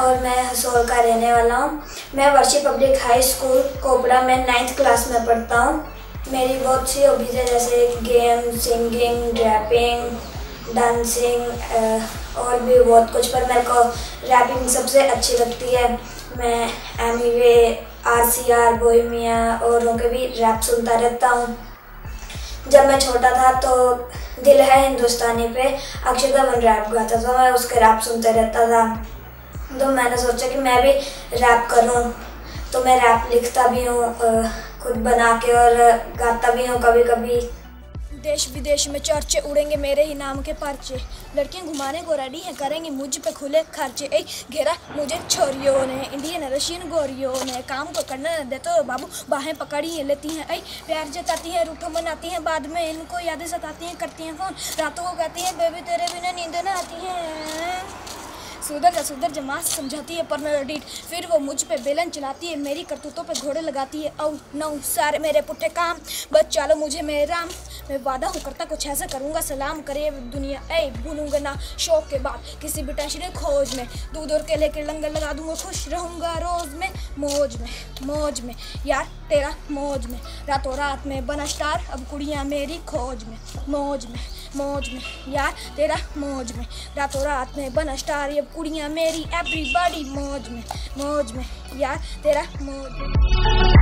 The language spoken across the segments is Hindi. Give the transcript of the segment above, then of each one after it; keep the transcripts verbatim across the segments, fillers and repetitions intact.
और मैं हसोल का रहने वाला हूँ। मैं वर्षी पब्लिक हाई स्कूल कोपड़ा में नाइन्थ क्लास में पढ़ता हूँ। मेरी बहुत सी हॉबीज़ है, जैसे गेम, सिंगिंग, रैपिंग, डांसिंग और भी बहुत कुछ, पर मेरे को रैपिंग सबसे अच्छी लगती है। मैं Emiway, R C R, Bohemia और उनके भी रैप सुनता रहता हूँ। जब मैं छोटा था तो दिल है हिंदुस्तानी पे अक्षय देवगन रैप गाता था, मैं उसके रैप सुनते रहता था। तो मैंने सोचा कि मैं भी रैप करूं, तो मैं रैप लिखता भी हूं खुद बना के और गाता भी हूं कभी कभी। देश विदेश में चर्चे उड़ेंगे मेरे ही नाम के पर्चे, लड़कियां घुमाने को रेडी हैं, करेंगी मुझ पे खुले खर्चे। ए घेरा मुझे छोरियों ने, इंडियन रशियन गोरियों ने, काम को करने दे तो बाबू बाहें पकड़ी लेती हैं। ऐ प्यार जताती हैं, रूठो मनाती हैं, बाद में इनको यादें सताती हैं, करती हैं फोन, रातों को कहती हैं बेबी तेरे बिना नींद न आती है। सुधर का सुधर जमा समझाती है पर मैं डीट, फिर वो मुझ पे बेलन चलाती है, मेरी करतूतों पे घोड़े लगाती है। औ नौ सारे मेरे पुट्ठे काम, बस चलो मुझे मेरे राम, मैं वादा हूँ करता कुछ ऐसा करूँगा सलाम करे दुनिया। ए भूलूंगा ना शौक के बाद किसी भी टेंशन खोज में, दूध और केले के लंगर लगा दूंगा, खुश रहूँगा रोज में, मौज में मौज में यार तेरा मौज में, रातों रात में बना स्टार, अब कुड़ियाँ मेरी खोज में, मौज में मौज में यार तेरा मौज में, रातों रात में बना स्टार, अब कुड़ियाँ मेरी एवरीबॉडी मौज में मौज में यार तेरा मौज में।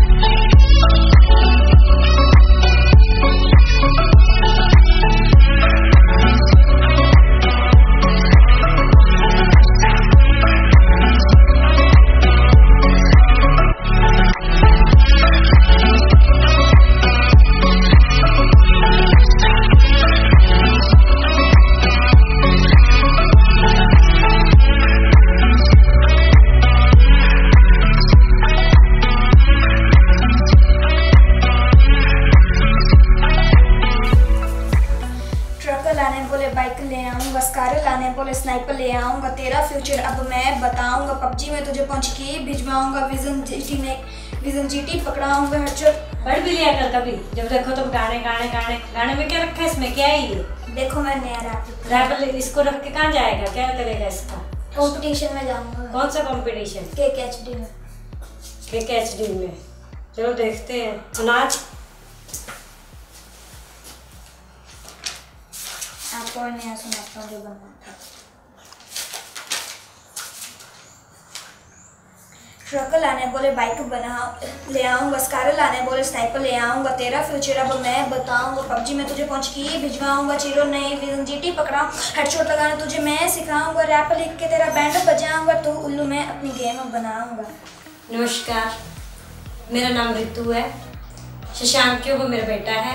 लाने बोले बाइक ले आऊँगा, स्कार लाने बोले स्नाइपर ले आऊँगा, तेरा फ्यूचर अब मैं बताऊँगा, पबजी में तुझे पहुँच के भिजवाऊँगा, विजन जीटी में विजन जीटी पकड़ाऊँगा हेडशॉट। पढ़ भी लिया कर कभी, जब देखो तो गाने गाने गाने गाने में क्या रखा है, इसमें क्या है ये? देखो मैं नया रैप रैप इसको रख के कहाँ जाएगा, क्या करेगा इसका? कंपटीशन में जाऊँगा। कौन सा कंपटीशन? के के एच डी में। के के एच डी में, चलो देखते हैं। सुनाज आपको नया सुनाता हूँ जो बनना था। ट्रक लाने बोले बाइक बना ले आऊँगा, स्कार लाने बोले स्नाइपर ले आऊँगा, तेरा फ्यूचर अब मैं बताऊँगा, पबजी में तुझे पहुँच के भिजवाऊँगा, चीरो नई विजन जीटी पकड़ाऊँ, हेडशॉट लगाना तुझे मैं सिखाऊँगा, रैप लिख के तेरा बैंड बजाऊँगा, तो उल्लू मैं अपनी गेम बनाऊँगा। नमस्कार, मेरा नाम रितु है, शशांक वो मेरा बेटा है।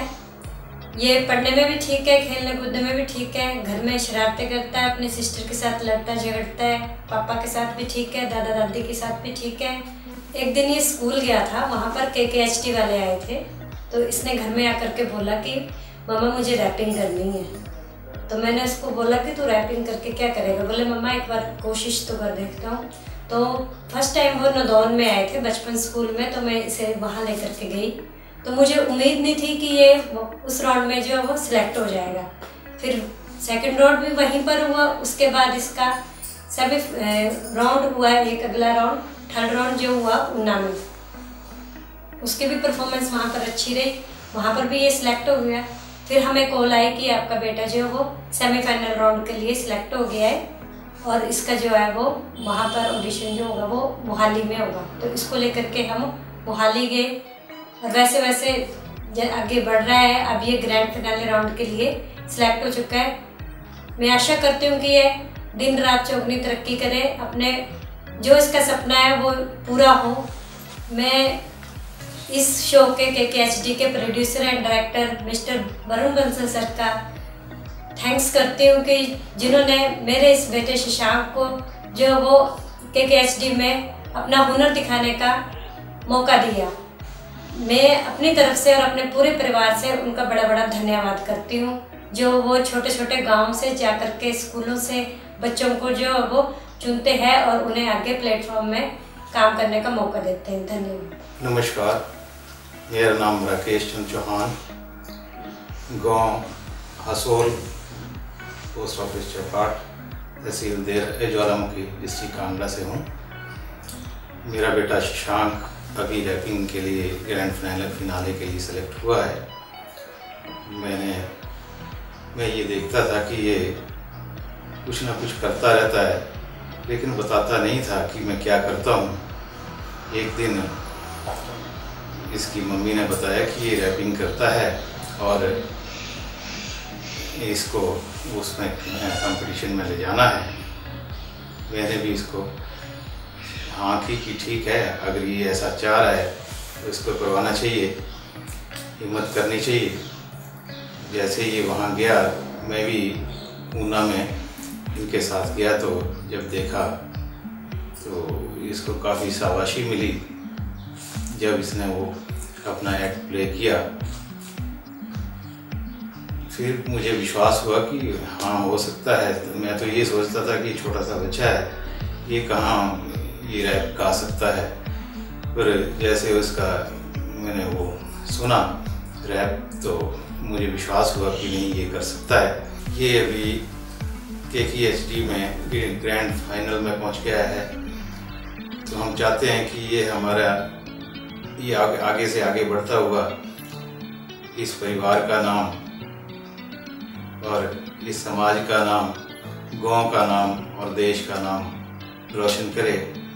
ये पढ़ने में भी ठीक है, खेलने कूदने में भी ठीक है, घर में शरारतें करता है, अपनी सिस्टर के साथ लड़ता झगड़ता है, पापा के साथ भी ठीक है, दादा दादी के साथ भी ठीक है। एक दिन ये स्कूल गया था, वहाँ पर के के एच डी वाले आए थे, तो इसने घर में आकर के बोला कि मम्मा मुझे रैपिंग करनी है। तो मैंने उसको बोला कि तू रैपिंग करके क्या करेगा? बोले मम्मा एक बार कोशिश तो कर देखता हूँ। तो फर्स्ट टाइम वो नदौन में आए थे बचपन स्कूल में, तो मैं इसे वहाँ लेकर के गई, तो मुझे उम्मीद नहीं थी कि ये उस राउंड में जो है वो सिलेक्ट हो जाएगा। फिर सेकंड राउंड भी वहीं पर हुआ, उसके बाद इसका सभी राउंड हुआ, एक अगला राउंड, थर्ड राउंड जो हुआ उन्ना में, उसकी भी परफॉर्मेंस वहाँ पर अच्छी रही, वहाँ पर भी ये सिलेक्ट हो गया। फिर हमें कॉल आई कि आपका बेटा जो है वो सेमीफाइनल राउंड के लिए सिलेक्ट हो गया है और इसका जो है वो वहाँ पर ऑडिशन जो होगा वो मोहाली में होगा। तो इसको लेकर के हम मोहाली गए और वैसे वैसे आगे बढ़ रहा है। अब ये ग्रैंड फिनाले राउंड के लिए सिलेक्ट हो चुका है। मैं आशा करती हूँ कि ये दिन रात चौगनी तरक्की करे, अपने जो इसका सपना है वो पूरा हो। मैं इस शो के के के एच डी के producer and director mister Varun Bansal sir का थैंक्स करती हूँ कि जिन्होंने मेरे इस बेटे शशांक को जो वो के के एच डी में अपना हुनर दिखाने का मौका दिया। मैं अपनी तरफ से और अपने पूरे परिवार से उनका बड़ा बड़ा धन्यवाद करती हूँ, जो वो छोटे छोटे गांव से जाकर के स्कूलों से बच्चों को जो वो चुनते हैं और उन्हें आगे प्लेटफॉर्म में काम करने का मौका देते हैं। धन्यवाद। नमस्कार, मेरा नाम राकेश चंद्र चौहान, गांव हसोल, पोस्ट ऑफिस चौपाट, तहसील देर ज्वालामुखी डिस्ट्रिक्ट कांगड़ा से हूँ। मेरा बेटा शशांक अभी रैपिंग के लिए ग्रैंड फाइनल फिनाले के लिए सेलेक्ट हुआ है। मैंने मैं ये देखता था कि ये कुछ ना कुछ करता रहता है, लेकिन बताता नहीं था कि मैं क्या करता हूँ। एक दिन इसकी मम्मी ने बताया कि ये रैपिंग करता है और इसको उसमें कंपटीशन में ले जाना है। मैंने भी इसको हाँ की कि ठीक है, अगर ये ऐसा चाह रहा है तो इसको करवाना चाहिए, हिम्मत करनी चाहिए। जैसे ये वहाँ गया, मैं भी ऊना में इनके साथ गया, तो जब देखा तो इसको काफ़ी शाबाशी मिली जब इसने वो अपना एक्ट प्ले किया। फिर मुझे विश्वास हुआ कि हाँ हो सकता है। तो मैं तो ये सोचता था कि छोटा सा बच्चा है, ये कहाँ ये रैप गा सकता है। पर जैसे उसका मैंने वो सुना रैप, तो मुझे विश्वास हुआ कि नहीं, ये कर सकता है। ये अभी के की एच डी में ग्रैंड फाइनल में पहुंच गया है। तो हम चाहते हैं कि ये हमारा ये आगे, आगे से आगे बढ़ता हुआ इस परिवार का नाम और इस समाज का नाम, गांव का नाम और देश का नाम रोशन करे।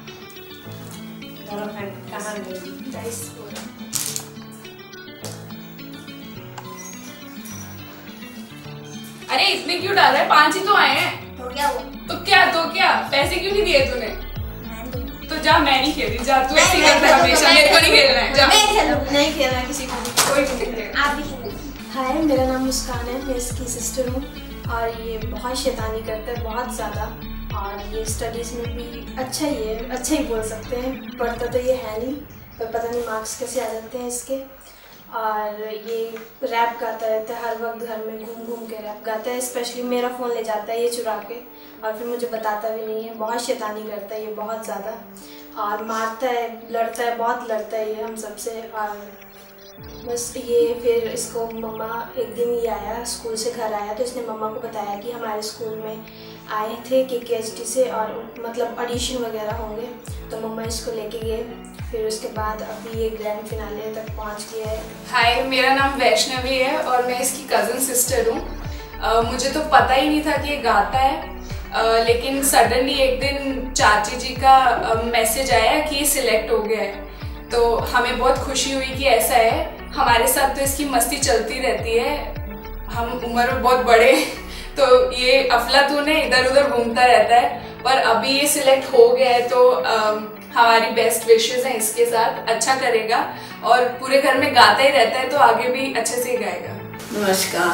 अरे इसमें क्यों डाल रहा है? पांच ही तो आए हैं। तो क्या वो? तो क्या तो क्या पैसे क्यों नहीं दिए तूने? तो जा, मैं नहीं खेल रही। जा, तू ऐसे ही करता है हमेशा। मेरे को नहीं खेलना है। जा, मैं खेलूं। नहीं खेलना किसी को भी, कोई नहीं खेलेगा। आप भी खेलो। हाय, मेरा नाम मुस्कान है, मैं इसकी सिस्टर हूँ और ये बहुत शैतानी करता है, बहुत ज़्यादा। और ये स्टडीज़ में भी अच्छा ही है, अच्छा ही बोल सकते हैं। पढ़ता तो ये है नहीं, पर पता नहीं मार्क्स कैसे आ जाते हैं इसके। और ये रैप गाता रहता है, हर वक्त घर में घूम घूम के रैप गाता है। स्पेशली मेरा फ़ोन ले जाता है ये चुरा के, और फिर मुझे बताता भी नहीं है। बहुत शैतानी करता है ये, बहुत ज़्यादा। और मारता है, लड़ता है, बहुत लड़ता है ये हम सबसे। और बस ये फिर इसको मम्मा एक दिन ये आया, स्कूल से घर आया, तो इसने मम्मा को बताया कि हमारे स्कूल में आए थे के के एच डी से और मतलब ऑडिशन वगैरह होंगे। तो मम्मा इसको लेके गए। फिर उसके बाद अभी ये ग्रैंड फिनाले तक पहुंच गया है। हाय, मेरा नाम वैष्णवी है और मैं इसकी कज़न सिस्टर हूँ। मुझे तो पता ही नहीं था कि ये गाता है। Uh, लेकिन सडनली एक दिन चाची जी का मैसेज आया कि ये सिलेक्ट हो गया है। तो हमें बहुत खुशी हुई कि ऐसा है। हमारे साथ तो इसकी मस्ती चलती रहती है, हम उम्र में बहुत बड़े, तो ये अफलातून है, इधर उधर घूमता रहता है। पर अभी ये सिलेक्ट हो गया है, तो uh, हमारी बेस्ट विशेस हैं इसके साथ। अच्छा करेगा और पूरे घर में गाता ही रहता है, तो आगे भी अच्छे से ही गाएगा। नमस्कार,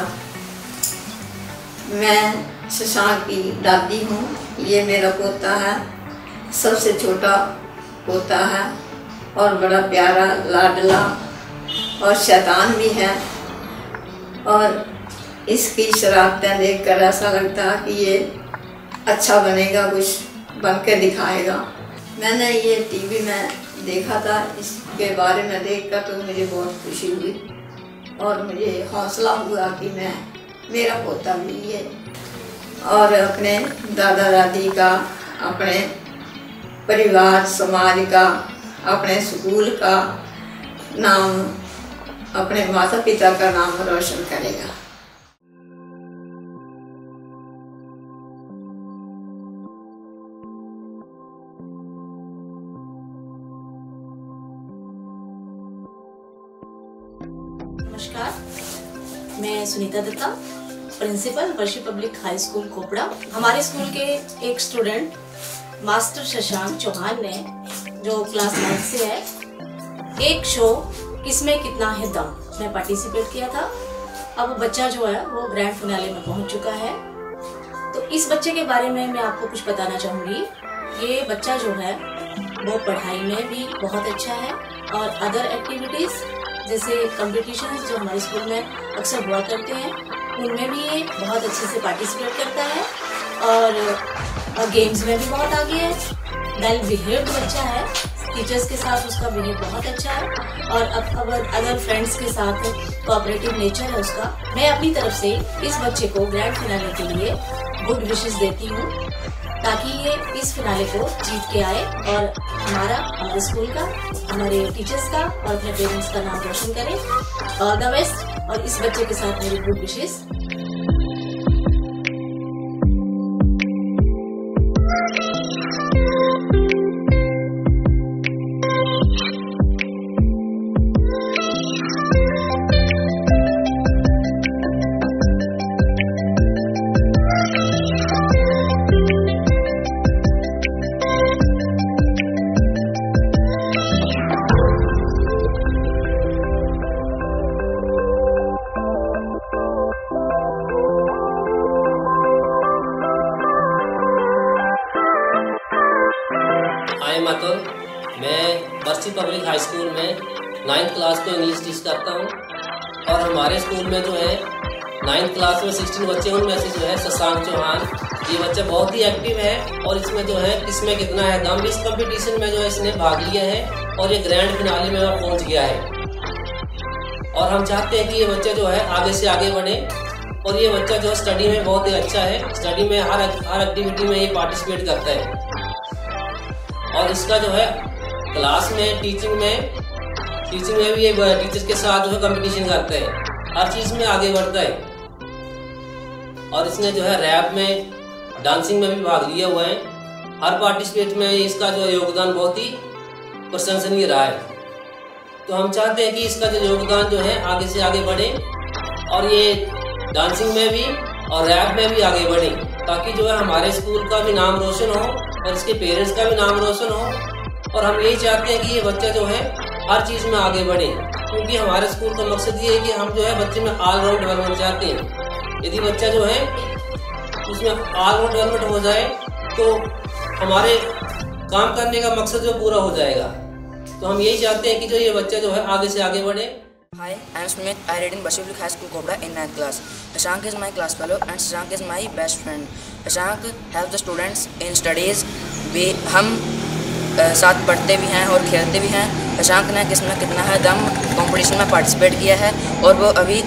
मैं शशांक की दादी हूँ। ये मेरा पोता है, सबसे छोटा पोता है और बड़ा प्यारा लाडला और शैतान भी है। और इसकी शरारतें देखकर ऐसा लगता है कि ये अच्छा बनेगा, कुछ बन के दिखाएगा। मैंने ये टीवी में देखा था, इसके बारे में देखकर तो मुझे बहुत खुशी हुई और मुझे हौसला हुआ कि मैं मेरा पोता भी ये और अपने दादा दादी का, अपने परिवार समाज का, अपने स्कूल का नाम, अपने माता पिता का नाम रोशन करेगा। नमस्कार, मैं Sunita Datta, principal Varshi public high school Kopra. हमारे स्कूल के एक स्टूडेंट मास्टर शशांक चौहान ने, जो क्लास नाइन्थ से है, एक शो किसमें कितना है दम में पार्टिसिपेट किया था। अब बच्चा जो है वो ग्रैंड फिनाले में पहुंच चुका है। तो इस बच्चे के बारे में मैं आपको कुछ बताना चाहूँगी। ये बच्चा जो है वो पढ़ाई में भी बहुत अच्छा है और अदर एक्टिविटीज़ जैसे कंपटीशंस जो हमारे स्कूल में अक्सर हुआ करते हैं, उनमें भी ये बहुत अच्छे से पार्टिसिपेट करता है और गेम्स में भी बहुत आगे है। वेल बिहेव्ड बच्चा है, टीचर्स के साथ उसका बिहेव बहुत अच्छा है और अब अगर अगर फ्रेंड्स के साथ कोऑपरेटिव नेचर है उसका। मैं अपनी तरफ से इस बच्चे को ग्रैंड फिनाले के लिए गुड विशेस देती हूँ ताकि ये इस फिनाले को जीत के आए और हमारा हमारे स्कूल का, हमारे टीचर्स का और अपने पेरेंट्स का नाम रोशन करे। All the best. और इस बच्चे के साथ मेरी गुड विशेस। अतुल, मैं वर्षी पब्लिक हाई स्कूल में नाइन्थ क्लास को इंग्लिश टीच करता हूँ और हमारे स्कूल में जो है नाइन्थ क्लास में सोलह बच्चे, उनमें से जो है शशांक चौहान, ये बच्चा बहुत ही एक्टिव है और इसमें जो है किसमें कितना है दम। इस कंपटीशन में जो है इसने भाग लिया है और ये ग्रैंड फिनाले में वह पहुँच गया है और हम चाहते हैं कि ये बच्चा जो है आगे से आगे बढ़े और ये बच्चा जो स्टडी में बहुत ही अच्छा है। स्टडी में हर हर एक्टिविटी में ये पार्टिसिपेट करता है और इसका जो है क्लास में, टीचिंग में टीचिंग में भी ये टीचर्स के साथ जो है कंपटीशन करता है, हर चीज़ में आगे बढ़ता है और इसने जो है रैप में, डांसिंग में भी भाग लिया हुआ है। हर पार्टिसिपेट में इसका जो योगदान बहुत ही प्रशंसनीय रहा है। तो हम चाहते हैं कि इसका जो योगदान जो है आगे से आगे बढ़े और ये डांसिंग में भी और रैप में भी आगे बढ़े ताकि जो है हमारे स्कूल का भी नाम रोशन हो और इसके पेरेंट्स का भी नाम रोशन हो। और हम यही चाहते हैं कि ये बच्चा जो है हर चीज़ में आगे बढ़े क्योंकि हमारे स्कूल का मकसद ये है कि हम जो है बच्चे में ऑल राउंड डेवलपमेंट चाहते हैं। यदि बच्चा जो है उसमें ऑल राउंड डेवलपमेंट हो जाए तो हमारे काम करने का मकसद जो पूरा हो जाएगा। तो हम यही चाहते हैं कि जो ये बच्चा जो है आगे से आगे बढ़े। Hi, I am Smith. I read in Varshi Public High School, Kopra in ninth class. Shashank is my class fellow and Shashank is my best friend. Shashank helps the students in studies. We हम साथ पढ़ते भी हैं और खेलते भी हैं। शशांक ने किसमें कितना है दम कंपटीशन में पार्टिसिपेट किया है और वो अभी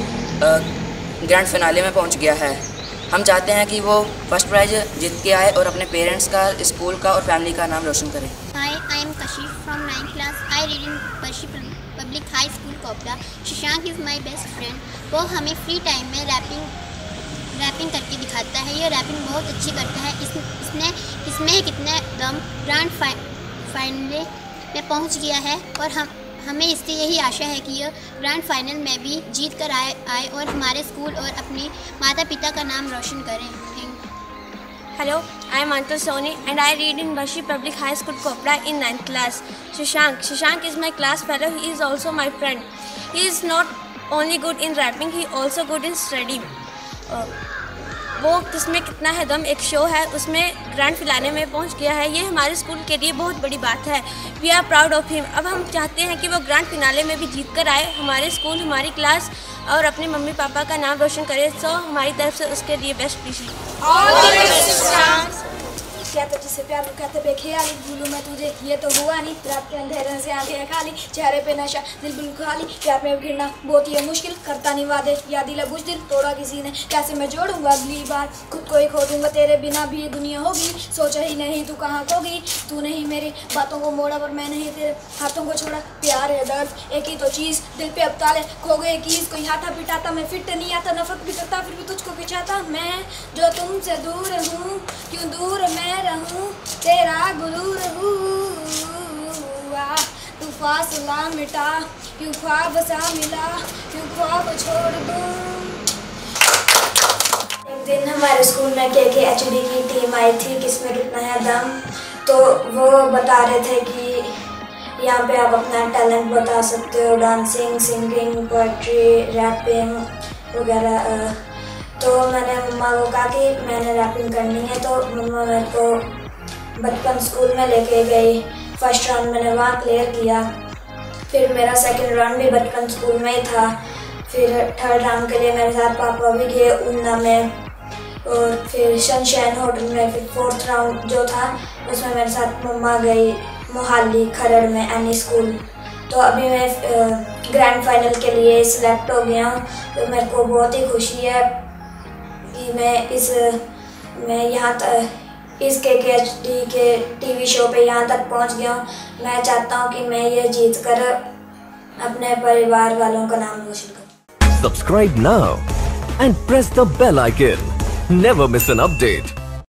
ग्रैंड फिनाले में पहुंच गया है। हम चाहते हैं कि वो फर्स्ट प्राइज जीत के आए और अपने पेरेंट्स का, स्कूल का और फैमिली का नाम रोशन करे। Hi, I am Kashish from ninth class. I read in Varshi Public High School, Kopra. Shashank is my best friend. वो हमें फ्री टाइम में रैपिंग रैपिंग करके दिखाता है। ये रैपिंग बहुत अच्छी करता है। इस इसने इसमें कितने दम ग्रैंड फाइनल में पहुंच गया है और हम हमें इससे यही आशा है कि यह ग्रैंड फाइनल में भी जीत कर आए आए और हमारे स्कूल और अपने माता पिता का नाम रोशन करें। Hello, I am Antal Soni and I read in Varshi Public High School, Kopra in ninth class. Shashank. Shashank is my class fellow. He is also my friend. He is not only good in rapping, he also good in study. Uh, वो किसमें कितना है दम एक शो है, उसमें ग्रैंड फिनाले में पहुंच गया है। ये हमारे स्कूल के लिए बहुत बड़ी बात है। We are proud of him. अब हम चाहते हैं कि वो ग्रैंड फिनाले में भी जीत कर आए, हमारे स्कूल, हमारी क्लास और अपने मम्मी पापा का नाम रोशन करे। सो हमारी तरफ से उसके लिए बेस्ट विशेस। क्या तो जिससे प्यार कहते बेख्याली भूलू मैं तुझे, ये तो हुआ नहीं। रात के अंधेरे से आंखें खाली, चेहरे पे नशा, दिल बिल्कुल खाली। प्यार में गिरना बहुत ही मुश्किल, करता नहीं वादे, याद दिला बुझ दिल तोड़ा किसी ने। कैसे मैं जोड़ूंगा अगली बार, खुद को ही खो दूंगा, तेरे बिना भी ये दुनिया होगी। सोचा ही नहीं तू कहाँ खोगी, तू नहीं मेरी बातों को मोड़ा पर मैं नहीं तेरे हाथों को छोड़ा। प्यार है दर्द एक ही तो चीज़, दिल पे अब ताले खो गए कीज। कोई हाथा पिटाता मैं फिट नहीं आता, नफरत भी करता फिर भी तुझको पिछाता। मैं जो तुमसे दूर हूँ, क्यों दूर मैं रहूं, तेरा गुरूर हुआ। तू फासला मिटा, क्यों ख्वाब सा मिला, क्यों ख्वाब छोड़ दूं। एक दिन हमारे स्कूल में के के एच डी की टीम आई थी, किसमें कितना है दम। तो वो बता रहे थे कि यहाँ पे आप अपना टैलेंट बता सकते हो, डांसिंग, सिंगिंग, पोएट्री, रैपिंग वगैरह। तो मैंने मम्मा को कहा कि मैंने रैपिंग करनी है, तो मम्मा मेरे को बचपन स्कूल में लेके गई। फर्स्ट राउंड मैंने वहाँ क्लियर किया, फिर मेरा सेकंड राउंड भी बचपन स्कूल में ही था। फिर थर्ड राउंड के लिए मेरे साथ पापा भी गए ऊना में और फिर सनशाइन होटल में। फिर फोर्थ राउंड जो था उसमें मेरे साथ मम्मा गई मोहाली खरड़ में एनी स्कूल। तो अभी मैं ग्रैंड फाइनल के लिए सिलेक्ट हो गया हूँ। तो मेरे को बहुत ही खुशी है कि मैं इस मैं यहाँ तक इस के के एच डी के टीवी शो पे यहाँ तक पहुँच गया हूँ। मैं चाहता हूँ कि मैं ये जीत कर अपने परिवार वालों का नाम रोशन करूँ। Subscribe now and press the bell icon. Never miss an update.